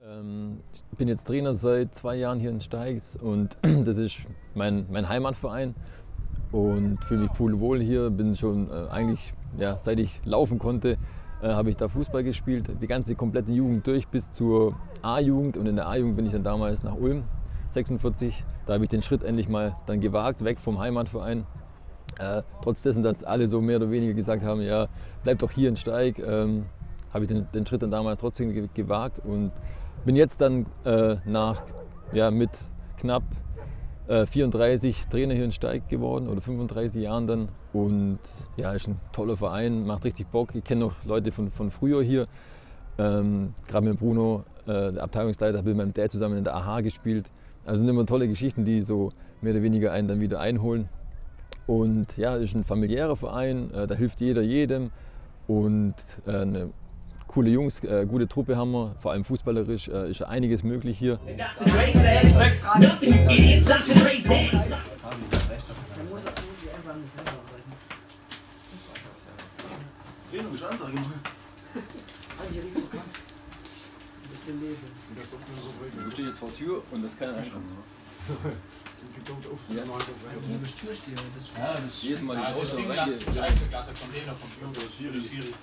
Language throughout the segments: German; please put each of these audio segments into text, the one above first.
Ich bin jetzt Trainer seit 2 Jahren hier in Steigs und das ist mein Heimatverein und fühle mich pudelwohl hier. Bin schon eigentlich, ja, seit ich laufen konnte, habe ich da Fußball gespielt, die ganze komplette Jugend durch bis zur A-Jugend, und in der A-Jugend bin ich dann damals nach Ulm, 46. Da habe ich den Schritt endlich mal dann gewagt, weg vom Heimatverein. Trotz dessen, dass alle so mehr oder weniger gesagt haben, ja, bleib doch hier in Steig, habe ich den Schritt dann damals trotzdem gewagt und bin jetzt dann mit knapp 34 Trainer hier in Steig geworden oder 35 Jahren dann. Und ja, ist ein toller Verein, macht richtig Bock. Ich kenne noch Leute von früher hier. Gerade mit Bruno, der Abteilungsleiter, habe mit meinem Dad zusammen in der AHA gespielt. Also sind immer tolle Geschichten, die so mehr oder weniger einen dann wieder einholen. Und ja, ist ein familiärer Verein, da hilft jeder jedem. Und eine coole Jungs, gute Truppe haben wir, vor allem fußballerisch ist einiges möglich hier. Der muss sich einfach an das selber arbeiten. Reno, bist du Ansage machen? Habe ich ja richtig bekannt. Ein bisschen Leben. Du stehst jetzt vor der Tür und das kann reinkommen. Ja, du bist Türsteher. Das ist Ja, das jedes Mal das Ausschau Klasse von Lena vom Schiri.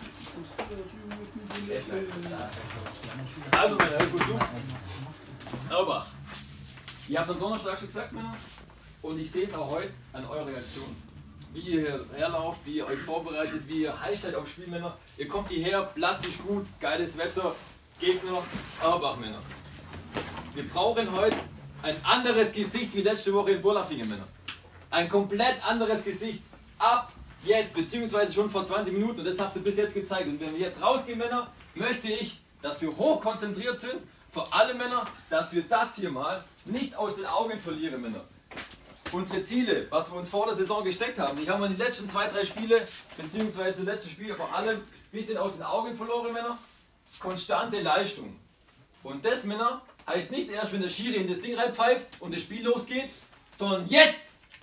Also meine Herren, gut zu. Erbach, ihr habt es am Donnerstag schon gesagt, Männer, und ich sehe es auch heute an eurer Reaktion. Wie ihr hier herlauft, wie ihr euch vorbereitet, wie ihr heiß seid auf Spiel, Männer. Ihr kommt hierher, Platz ist gut, geiles Wetter, Gegner, Erbach, Männer. Wir brauchen heute ein anderes Gesicht wie letzte Woche in Burlachingen, Männer. Ein komplett anderes Gesicht. Ab jetzt, beziehungsweise schon vor 20 Minuten. Und das habt ihr bis jetzt gezeigt. Und wenn wir jetzt rausgehen, Männer, möchte ich, dass wir hoch konzentriert sind. Vor allem, Männer, dass wir das hier mal nicht aus den Augen verlieren, Männer. Unsere Ziele, was wir uns vor der Saison gesteckt haben, die haben wir in den letzten 2, 3 Spiele, beziehungsweise letzte Spiele vor allem ein bisschen aus den Augen verloren, Männer. Konstante Leistung. Und das, Männer, heißt nicht erst, wenn der Schiri in das Ding reinpfeift und das Spiel losgeht, sondern jetzt!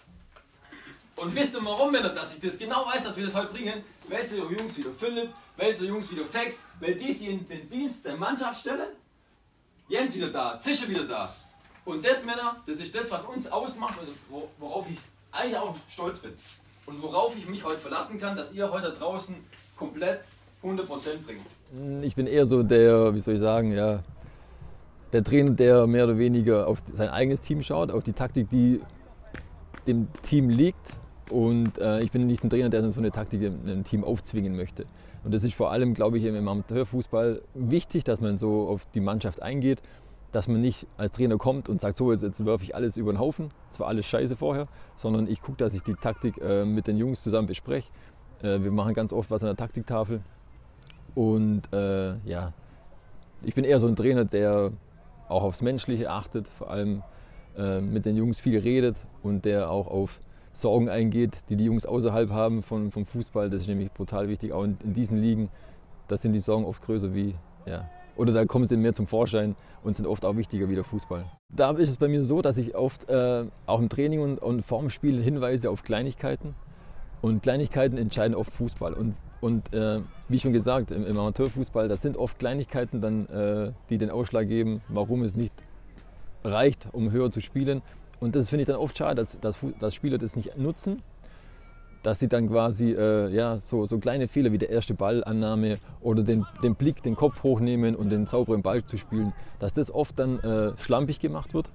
Und wisst ihr warum, Männer, dass ich das genau weiß, dass wir das heute bringen? Weil so Jungs wie der Philipp, weil so Jungs wie der Fex, weil die sich in den Dienst der Mannschaft stellen. Jens wieder da, Zische wieder da. Und das, Männer, das ist das, was uns ausmacht und worauf ich eigentlich auch stolz bin. Und worauf ich mich heute verlassen kann, dass ihr heute da draußen komplett 100% bringt. Ich bin eher so der, wie soll ich sagen, ja, der Trainer, der mehr oder weniger auf sein eigenes Team schaut, auf die Taktik, die dem Team liegt. Und ich bin nicht ein Trainer, der so eine Taktik einem Team aufzwingen möchte. Und das ist vor allem, glaube ich, im Amateurfußball wichtig, dass man so auf die Mannschaft eingeht, dass man nicht als Trainer kommt und sagt, so jetzt werfe ich alles über den Haufen, es war alles scheiße vorher, sondern ich gucke, dass ich die Taktik mit den Jungs zusammen bespreche. Wir machen ganz oft was an der Taktiktafel. Und ja, ich bin eher so ein Trainer, der auch aufs Menschliche achtet, vor allem mit den Jungs viel redet und der auch auf Sorgen eingeht, die die Jungs außerhalb haben vom Fußball. Das ist nämlich brutal wichtig. Auch in diesen Ligen, da sind die Sorgen oft größer wie, ja, oder da kommen sie mehr zum Vorschein und sind oft auch wichtiger wie der Fußball. Da ist es bei mir so, dass ich oft auch im Training und vorm Spiel hinweise auf Kleinigkeiten. Und Kleinigkeiten entscheiden oft Fußball. Und wie schon gesagt, im Amateurfußball, das sind oft Kleinigkeiten, dann, die den Ausschlag geben, warum es nicht reicht, um höher zu spielen. Und das finde ich dann oft schade, dass Spieler das nicht nutzen, dass sie dann quasi ja, so kleine Fehler wie der erste Ballannahme oder den Blick, den Kopf hochnehmen und den sauberen Ball zu spielen, dass das oft dann schlampig gemacht wird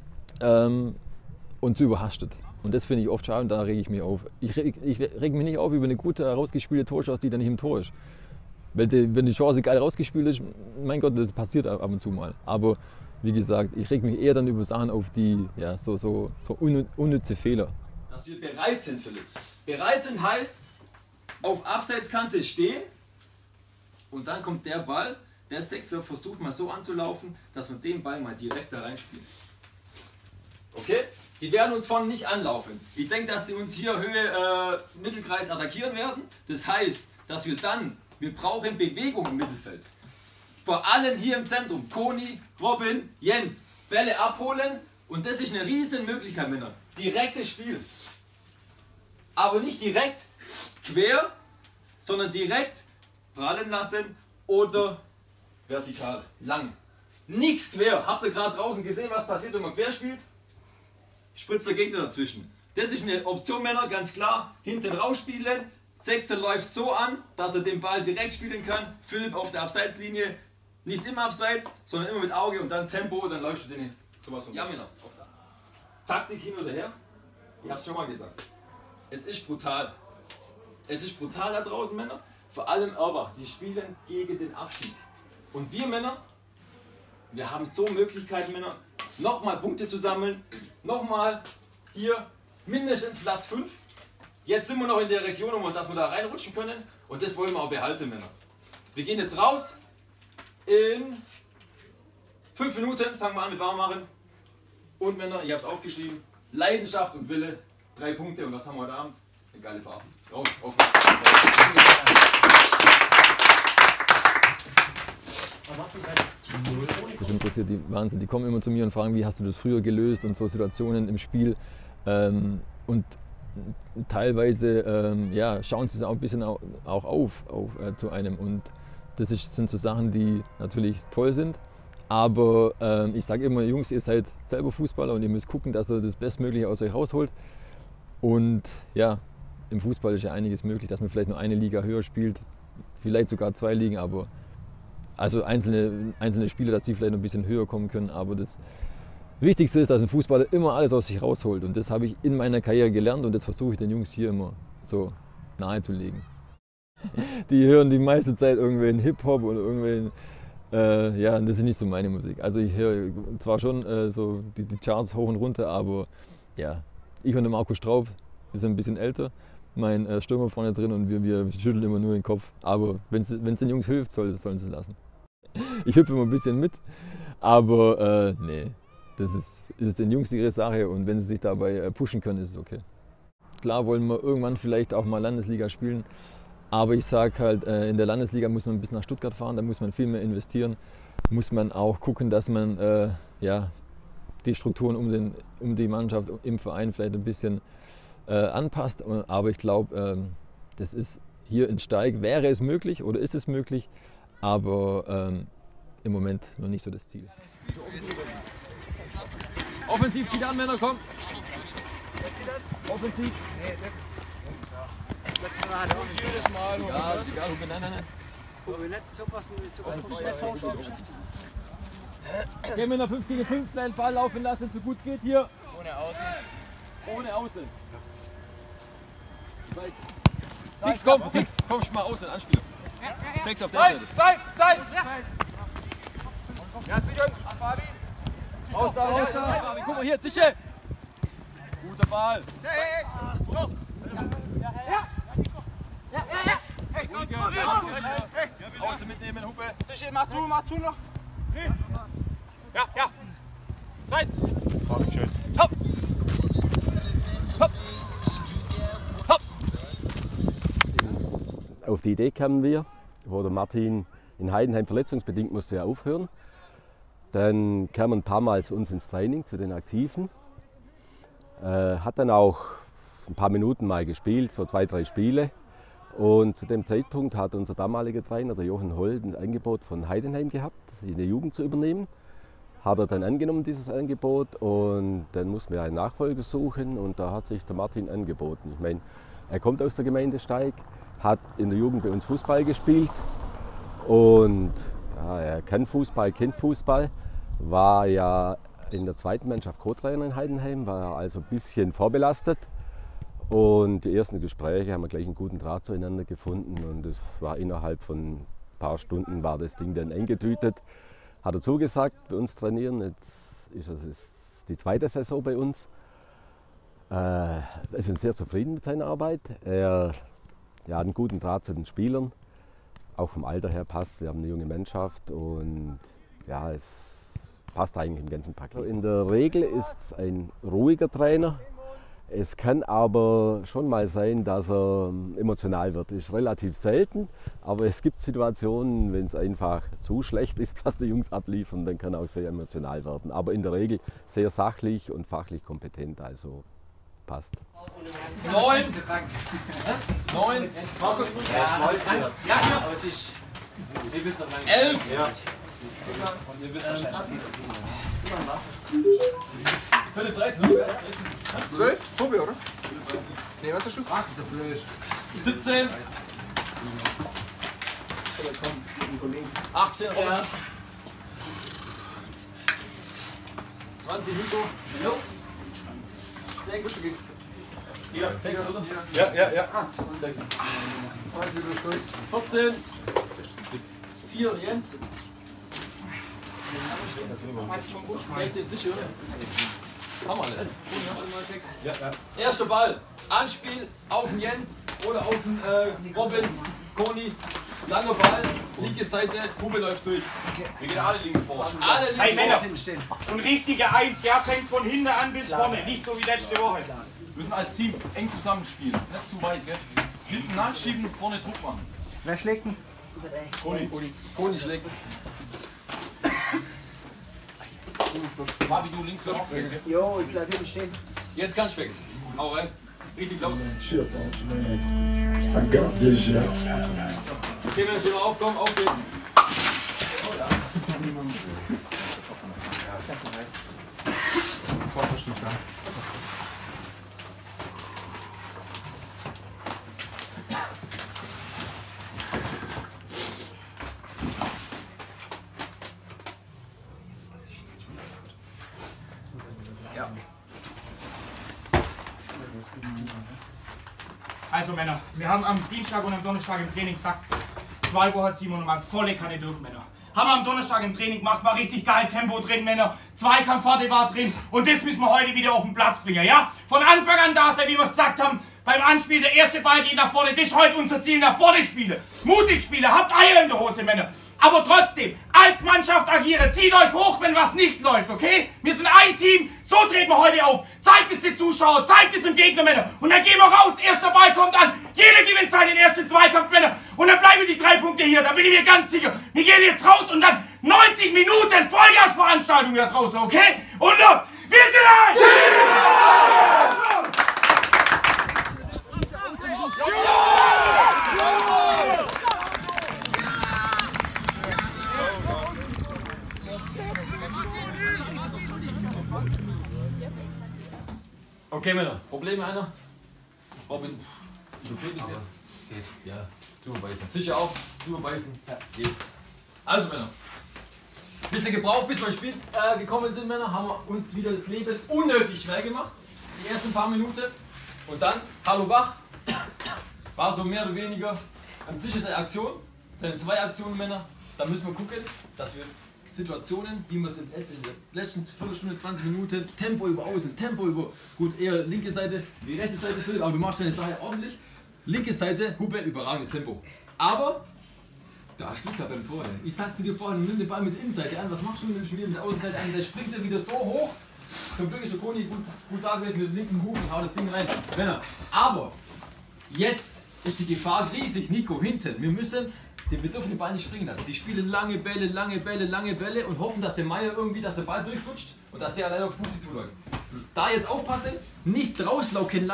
und zu überhastet. Und das finde ich oft schade und da rege ich mich auf. Ich reg mich nicht auf über eine gute herausgespielte Torchance, die dann nicht im Tor ist. Wenn die Chance geil rausgespielt ist, mein Gott, das passiert ab und zu mal. Aber wie gesagt, ich reg mich eher dann über Sachen auf, die ja, so unnütze Fehler. Dass wir bereit sind, Philipp. Bereit sind heißt, auf Abseitskante stehen und dann kommt der Ball, der Sechser versucht mal so anzulaufen, dass wir den Ball mal direkt da reinspielen. Okay? Die werden uns vorne nicht anlaufen. Ich denke, dass sie uns hier Höhe Mittelkreis attackieren werden. Das heißt, dass wir brauchen Bewegung im Mittelfeld. Vor allem hier im Zentrum. Koni, Robin, Jens. Bälle abholen. Und das ist eine riesen Möglichkeit, Männer. Direktes Spiel. Aber nicht direkt quer, sondern direkt prallen lassen oder vertikal, lang. Nichts quer. Habt ihr gerade draußen gesehen, was passiert, wenn man quer spielt? Spritzt der Gegner dazwischen. Das ist eine Option, Männer, ganz klar. Hinten rausspielen. Sechser läuft so an, dass er den Ball direkt spielen kann. Philipp auf der Abseitslinie. Nicht immer abseits, sondern immer mit Auge und dann Tempo. Dann läufst du den sowas von. Ja, Männer. Taktik hin oder her. Ich hab's schon mal gesagt. Es ist brutal. Es ist brutal da draußen, Männer. Vor allem Erbach. Die spielen gegen den Abstieg. Und wir Männer, wir haben so Möglichkeiten, Männer, nochmal Punkte zu sammeln. Nochmal hier mindestens Platz 5. Jetzt sind wir noch in der Region, dass wir da reinrutschen können. Und das wollen wir auch behalten, Männer. Wir gehen jetzt raus. In 5 Minuten fangen wir an mit Warmmachen. Und Männer, ihr habt es aufgeschrieben. Leidenschaft und Wille. 3 Punkte. Und was haben wir heute Abend? Eine geile Party. Raus, auf. Das interessiert die Wahnsinn. Die kommen immer zu mir und fragen, wie hast du das früher gelöst und so Situationen im Spiel. Und teilweise ja, schauen sie es auch ein bisschen auch auf zu einem. Und das sind so Sachen, die natürlich toll sind. Aber ich sage immer, Jungs, ihr seid selber Fußballer und ihr müsst gucken, dass ihr das Bestmögliche aus euch rausholt. Und ja, im Fußball ist ja einiges möglich, dass man vielleicht nur eine Liga höher spielt, vielleicht sogar 2 Ligen, aber also einzelne Spieler, dass die vielleicht noch ein bisschen höher kommen können. Aber das Wichtigste ist, dass ein Fußballer immer alles aus sich rausholt. Und das habe ich in meiner Karriere gelernt und das versuche ich den Jungs hier immer so nahezulegen. Die hören die meiste Zeit irgendwelchen Hip-Hop oder irgendwelchen, ja, das ist nicht so meine Musik. Also ich höre zwar schon so die Charts hoch und runter, aber ja, ich und der Marco Straub, wir sind ein bisschen älter, mein Stürmer vorne drin und wir schütteln immer nur den Kopf. Aber wenn es den Jungs hilft, sollen sie es lassen. Ich hüpfe immer ein bisschen mit, aber nee, das ist den Jungs ihre Sache und wenn sie sich dabei pushen können, ist es okay. Klar wollen wir irgendwann vielleicht auch mal Landesliga spielen, aber ich sage halt, in der Landesliga muss man bis nach Stuttgart fahren, da muss man viel mehr investieren, muss man auch gucken, dass man ja, die Strukturen um die Mannschaft im Verein vielleicht ein bisschen anpasst. Aber ich glaube, das ist hier in Steig, wäre es möglich oder ist es möglich, aber im Moment noch nicht so das Ziel. Offensiv, zieht an, Männer, komm! Offensiv! Jedes Mal. Ja, ist egal, Hupe, nein. Okay, Männer, 5 gegen 5, kleinen Ball laufen lassen, so gut es geht hier. Ohne Außen. Ohne Außen. Fix, komm, mal außen, Anspieler. Fix auf der Seite. Zeit! Ja, sicher, Fabi. Raus da. Guck mal hier, sicher. Guter Ball. Hey! Außen mitnehmen, Hupe. Sicher, mach zu noch. Ja. Zeit! Schön. Hopp! Auf die Idee kamen wir, wo der Martin in Heidenheim verletzungsbedingt musste aufhören. Dann kam er ein paar Mal zu uns ins Training, zu den Aktiven. Hat dann auch ein paar Minuten mal gespielt, so 2, 3 Spiele. Und zu dem Zeitpunkt hat unser damaliger Trainer, der Jochen Holl, ein Angebot von Heidenheim gehabt, in der Jugend zu übernehmen. Hat er dann angenommen, dieses Angebot, und dann mussten wir einen Nachfolger suchen und da hat sich der Martin angeboten. Ich meine, er kommt aus der Gemeinde Steig, hat in der Jugend bei uns Fußball gespielt und ja, er kann Fußball, kennt Fußball, war ja in der zweiten Mannschaft Co-Trainer in Heidenheim, war also ein bisschen vorbelastet. Und die ersten Gespräche haben wir gleich einen guten Draht zueinander gefunden und es war innerhalb von ein paar Stunden war das Ding dann eingetütet. Hat er zugesagt, bei uns trainieren, jetzt ist es die 2. Saison bei uns. Wir sind sehr zufrieden mit seiner Arbeit. Er hat einen guten Draht zu den Spielern, auch vom Alter her passt. Wir haben eine junge Mannschaft und ja, es passt eigentlich im ganzen Paket. In der Regel ist es ein ruhiger Trainer. Es kann aber schon mal sein, dass er emotional wird. Ist relativ selten, aber es gibt Situationen, wenn es einfach zu schlecht ist, was die Jungs abliefern, dann kann er auch sehr emotional werden. Aber in der Regel sehr sachlich und fachlich kompetent, also passt. 9. Markus. Ja, aber es ist... 11. Und ihr wisst wahrscheinlich. Philipp 13, oder? 12? Puppe, oder? Nee, was hast du? 17. 18 Robert. 20 Nico. 6. Ja, 6, oder? Ja. 6. 14. 4 und Jens. 16 sicher, oder? Haben wir alle. Ja. Erster Ball. Anspiel auf den Jens oder auf den Robin, Koni. Langer Ball, linke Seite, Hube läuft durch. Wir gehen alle links vor. Alle links Hey Männer, vor. und richtige 1, ja, fängt von hinten an bis vorne, nicht so wie letzte Woche. Wir müssen als Team eng zusammenspielen. Nicht zu weit, gell? Hinten nachschieben, vorne Druck machen. Wer schlägt ihn? Koni schlägt. Fabi, du links auch. Jo, ich bleib hinten stehen. Jetzt ganz fix. Hau rein. Richtig laut. Chip on, man. I got this shit. Okay, wenn wir aufkommen, auf geht's. Also Männer, wir haben am Dienstag und am Donnerstag im Training gesagt, 2 Wochen ziehen wir nochmal volle Kanne durch, Männer. Haben wir am Donnerstag im Training gemacht, war richtig geil, Tempo drin, Männer. Zweikampfrate war drin und das müssen wir heute wieder auf den Platz bringen, ja? Von Anfang an da sein, wie wir es gesagt haben, beim Anspiel, der erste Ball geht nach vorne, das ist heute unser Ziel, nach vorne spielen. Mutig spielen, habt Eier in der Hose, Männer. Aber trotzdem, als Mannschaft agieren, zieht euch hoch, wenn was nicht läuft, okay? Wir sind ein Team, so treten wir heute auf. Zeigt es den Zuschauern, zeigt es dem Gegner, Männer. Und dann gehen wir raus, erster Ball kommt an, jeder gewinnt seinen ersten Zweikampf, Männer. Und dann bleiben die 3 Punkte hier, da bin ich mir ganz sicher. Wir gehen jetzt raus und dann 90 Minuten Vollgasveranstaltung da draußen, okay? Und los, wir sind ein Team! Okay, Männer. Probleme einer? Robin, ist okay bis jetzt? Geht. Ja, drüber beißen. Sicher auch? Drüber beißen? Ja. Geht. Also, Männer. Bisschen gebraucht, bis wir ins Spiel gekommen sind, Männer, haben wir uns wieder das Leben unnötig schwer gemacht. Die ersten paar Minuten. Und dann, hallo wach. War so mehr oder weniger am Tisch ist eine Aktion. Seine 2 Aktionen, Männer. Da müssen wir gucken, dass wir Situationen, wie wir es in der letzten Viertelstunde, 20 Minuten, Tempo über Außen, Tempo über, gut, eher linke Seite, wie rechte Seite, Philipp, aber du machst deine Sache ordentlich. Linke Seite, Hupe, überragendes Tempo. Aber, da hast du Glück gehabt beim Tor. Ich sag zu dir vorhin, nimm den Ball mit der Innenseite an, was machst du mit der Außenseite an? Der springt dann wieder so hoch. Zum Glück ist der Koni gut da gewesen mit dem linken Huf und haut das Ding rein. Männer, aber, jetzt ist die Gefahr riesig, Nico, hinten. Wir dürfen den Ball nicht springen lassen. Die spielen lange Bälle und hoffen, dass der Meier irgendwie, dass der Ball durchflutscht und dass der alleine auf Pusi zuläuft. Da jetzt aufpassen, nicht rauslauken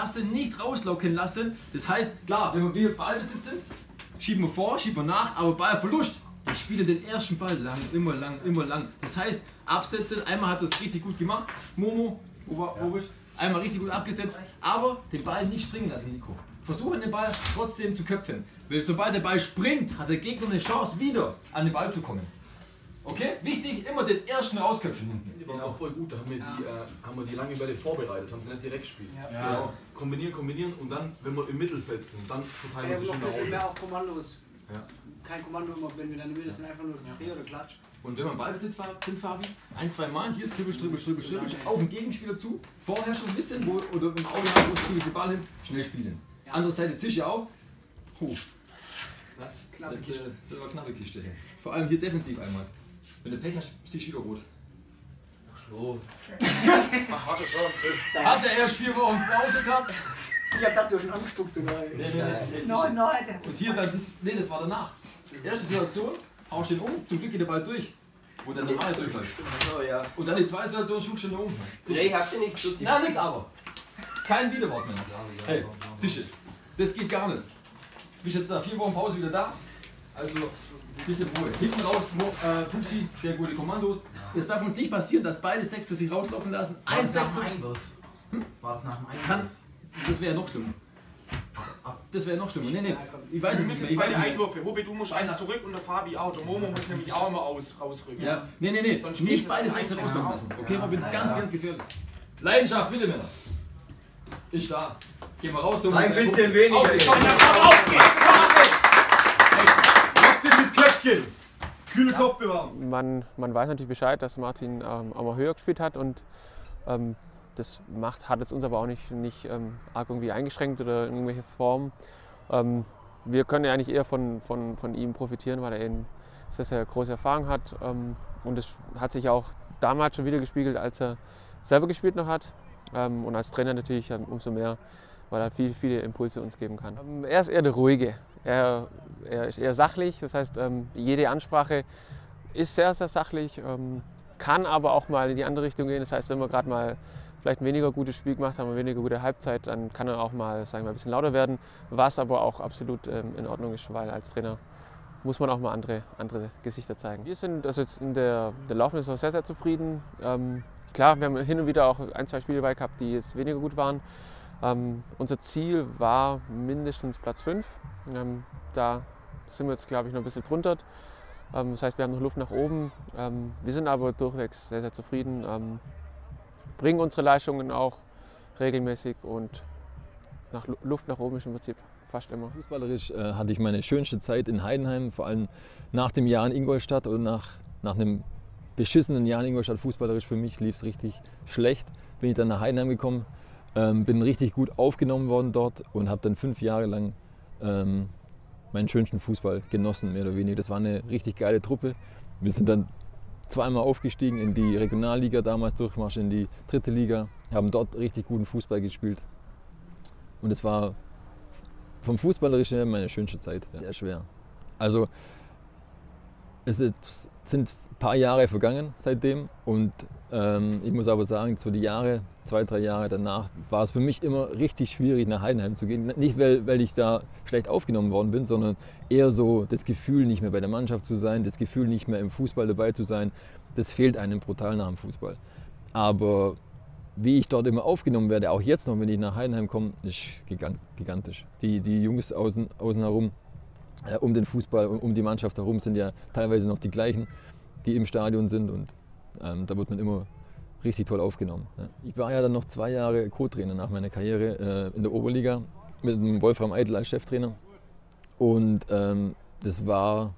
lassen. Das heißt, klar, wenn wir Ballbesitz sind, schieben wir vor, schieben wir nach, aber Ballverlust. Die spielen den ersten Ball immer lang. Das heißt, absetzen, einmal hat das richtig gut gemacht, Momo, einmal richtig gut abgesetzt, aber den Ball nicht springen lassen, Nico. Versuchen den Ball trotzdem zu köpfen. Weil sobald der Ball springt, hat der Gegner eine Chance, wieder an den Ball zu kommen. Okay? Wichtig, immer den ersten rausköpfen hinten. Das ist auch voll gut, da haben wir die lange Bälle vorbereitet, haben sie nicht direkt gespielt. Ja. Also kombinieren und dann, wenn wir im Mittelfeld sind, dann verteilen wir sie schon nach Das sind außen. mehr auch Kommandos. Ja. Kein Kommando immer, wenn wir dann will, das sind einfach nur Dreh oder Klatsch. Und wenn man Ballbesitz sind, Fabi, 1-2 Mal hier, Dribbel, auf den Gegenspieler zu, vorher schon ein bisschen, oder im Auge wo spiele ich den Ball hin, schnell spielen. Ja. Andere Seite Zische auch, hoch. Was? Knappe Kiste. Das war knappe Kiste. Vor allem hier defensiv einmal. Wenn du Pech hast, siehst du wieder rot. Ach so. Hatte schon. Hat er erst 4 Wochen Pause gehabt? Ich hab gedacht, du hast schon angespuckt sogar. Nein. Und hier dann, das war danach. Erste Situation, haust den um, zum Glück geht der Ball durch. Wo der normale durchläuft. Oh, ja. Und dann die zweite Situation, schlug schon um. Nee, ich hab den nicht geschuckt. Nein, nix aber. Kein Widerwort mehr. Hey, sicher. Das geht gar nicht. Du bist jetzt nach 4 Wochen Pause wieder da. Also, bisschen Ruhe. Hinten raus, Pupsi, sehr gute Kommandos. Es darf uns nicht passieren, dass beide Sechste sich rauslaufen lassen. Ein Sechster. War es nach dem Einwurf? Das wäre noch schlimmer. Das wäre noch schlimmer. Nee. Ich weiß es nicht mehr. Ich weiß Einwürfe. Hobi, du musst eins zurück und der Fabi auch. Der Momo muss nämlich auch immer rausrücken. Ja. Nee. Sonst nicht beide Sechser rauslaufen lassen. Okay, Robin, ganz gefährlich. Leidenschaft, bitte, Männer. Ich da. Geh mal raus, du. Ein bisschen weniger. Auf geht's. Mit Köpfchen. Kühle Kopf bewahren. Man weiß natürlich Bescheid, dass Martin auch mal höher gespielt hat und das hat es uns aber auch nicht arg irgendwie eingeschränkt oder in irgendwelche Formen. Wir können ja eigentlich eher von ihm profitieren, weil er eben sehr große Erfahrung hat. Und das hat sich auch damals schon wieder gespiegelt, als er selber gespielt noch hat. Und als Trainer natürlich umso mehr, weil er viele Impulse uns geben kann. Er ist eher der Ruhige. Er ist eher sachlich, das heißt, jede Ansprache ist sehr sachlich, kann aber auch mal in die andere Richtung gehen. Das heißt, wenn wir gerade mal vielleicht ein weniger gutes Spiel gemacht haben, eine weniger gute Halbzeit, dann kann er auch mal, sagen wir, ein bisschen lauter werden, was aber auch absolut in Ordnung ist, weil als Trainer muss man auch mal andere Gesichter zeigen. Wir sind also jetzt in der laufenden Saison sehr zufrieden. Klar, wir haben hin und wieder auch 1-2 Spiele dabei gehabt, die jetzt weniger gut waren. Unser Ziel war mindestens Platz 5. Da sind wir jetzt, glaube ich, noch ein bisschen drunter. Das heißt, wir haben noch Luft nach oben. Wir sind aber durchwegs sehr zufrieden. Bringen unsere Leistungen auch regelmäßig und Luft nach oben ist im Prinzip fast immer. Fußballerisch hatte ich meine schönste Zeit in Heidenheim, vor allem nach dem Jahr in Ingolstadt oder nach einem beschissenen Jahr in Ingolstadt. Fußballerisch für mich lief es richtig schlecht. Bin ich dann nach Heidenheim gekommen, bin richtig gut aufgenommen worden dort und habe dann 5 Jahre lang meinen schönsten Fußball genossen, mehr oder weniger. Das war eine richtig geile Truppe. Wir sind dann zweimal aufgestiegen in die Regionalliga, damals Durchmarsch in die 3. Liga, haben dort richtig guten Fußball gespielt. Und es war vom Fußballerischen her meine schönste Zeit. Sehr schwer. Also es sind ein paar Jahre vergangen seitdem und ich muss aber sagen, so die 2-3 Jahre danach war es für mich immer richtig schwierig, nach Heidenheim zu gehen. Nicht, weil ich da schlecht aufgenommen worden bin, sondern eher so das Gefühl, nicht mehr bei der Mannschaft zu sein, das Gefühl, nicht mehr im Fußball dabei zu sein. Das fehlt einem brutal nach dem Fußball. Aber wie ich dort immer aufgenommen werde, auch jetzt noch, wenn ich nach Heidenheim komme, ist gigantisch. Die Jungs außen herum, um den Fußball und um die Mannschaft herum sind ja teilweise noch die gleichen, die im Stadion sind und da wird man immer richtig toll aufgenommen. Ja. Ich war ja dann noch 2 Jahre Co-Trainer nach meiner Karriere in der Oberliga mit dem Wolfram Eitel als Cheftrainer und das war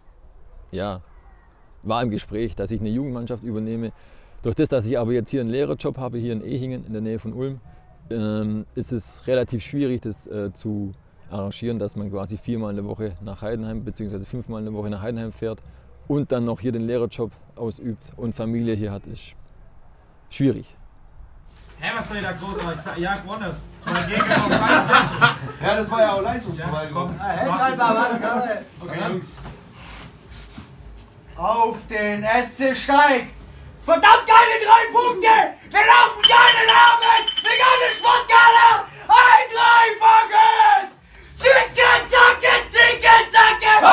im Gespräch, dass ich eine Jugendmannschaft übernehme. Durch das, dass ich aber jetzt hier einen Lehrerjob habe, hier in Ehingen in der Nähe von Ulm, ist es relativ schwierig, das zu arrangieren, dass man quasi 4-mal in der Woche nach Heidenheim bzw. 5-mal in der Woche nach Heidenheim fährt und dann noch hier den Lehrerjob ausübt und Familie hier hat, ist schwierig. Hä, was soll ich da groß sagen? Ja, gewonnen. 2 Gegner auf Scheiße. Ja, das war ja auch Leistungsverweigerung. Hält halt mal was, Karl. Okay, Jungs. Auf den SC Steig! Verdammt geile 3 Punkte! Wir laufen keinen Abend! Wir geile Sportgala! Ein Dreifaches! Zicke, zacke, zicke, zacke!